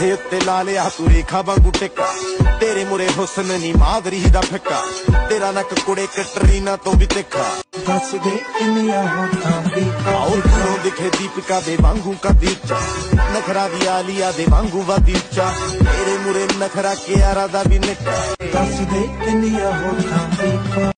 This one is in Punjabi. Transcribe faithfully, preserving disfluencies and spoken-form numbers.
ਮੱਥੇ ਉੱਤੇ ਲਾ ਲਿਆ ਤੂੰ ਰੇਖਾ ਵਾਂਗੂ ਟਿੱਕਾ, ਤੇਰੇ ਮੁਰੇ ਹੁਸਨ ਨੀ ਮਾਦਰੀ ਦਾ ਫਿੱਕਾ, ਤੇਰਾ ਨੱਕ ਕੁੜੇ ਕਟਰੀਨਾ ਤੋਂ ਵੀ ਤਿੱਖਾ। ਦੱਸ ਦੇ ਕਿੰਨੀਆਂ ਹੋਠਾਂ ਦੀ ਔਰ ਘਰੋਂ ਦਿਖੇ ਦੀਪਿਕਾ ਦੇ ਵਾਂਗੂ ਕਦੀ ਉੱਚਾ, ਨਖਰਾ ਵੀ ਆਲੀਆ ਦੇ ਵਾਂਗੂ ਵਾਦੀ ਉੱਚਾ, ਤੇਰੇ ਮੁਰੇ ਨਖਰਾ ਕਿਆਰਾ ਦਾ ਵੀ ਨਿੱਕਾ। ਦੱਸ ਦੇ ਕਿੰਨੀਆਂ ਹੋਠਾਂ ਦੀ